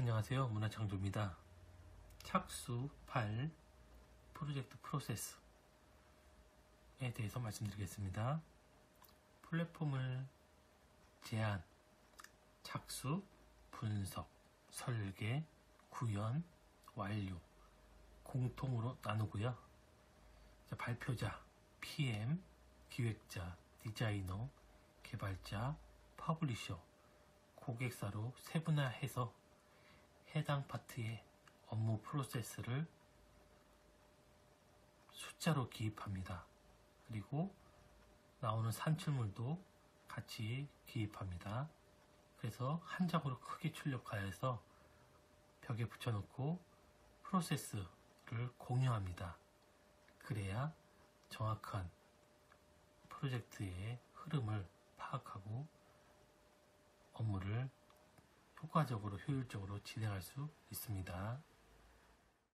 안녕하세요. 문화창조입니다. 착수 8 프로젝트 프로세스에 대해서 말씀드리겠습니다. 플랫폼을 제안, 착수, 분석, 설계, 구현, 완료 공통으로 나누고요. 발표자, PM, 기획자, 디자이너, 개발자, 퍼블리셔, 고객사로 세분화해서 해당 파트의 업무 프로세스를 숫자로 기입합니다. 그리고 나오는 산출물도 같이 기입합니다. 그래서 한 장으로 크게 출력하여서 벽에 붙여놓고 프로세스를 공유합니다. 그래야 정확한 프로젝트의 흐름을 파악하고 업무를 효과적으로 효율적으로 진행할 수 있습니다.